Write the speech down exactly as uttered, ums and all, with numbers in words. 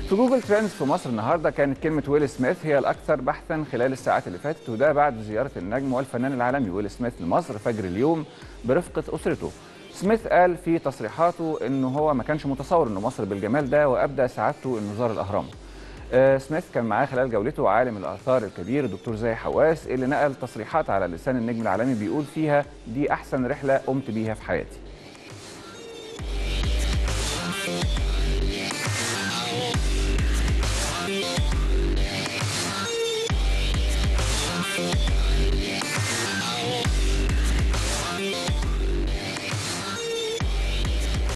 في جوجل ترندز في مصر النهارده كانت كلمة ويل سميث هي الأكثر بحثا خلال الساعات اللي فاتت، وده بعد زيارة النجم والفنان العالمي ويل سميث لمصر فجر اليوم برفقة أسرته. سميث قال في تصريحاته إنه هو ما كانش متصور إنه مصر بالجمال ده، وأبدى سعادته إنه زار الأهرام. آه سميث كان معاه خلال جولته عالم الآثار الكبير الدكتور زاهي حواس، اللي نقل تصريحات على لسان النجم العالمي بيقول فيها دي أحسن رحلة قمت بيها في حياتي.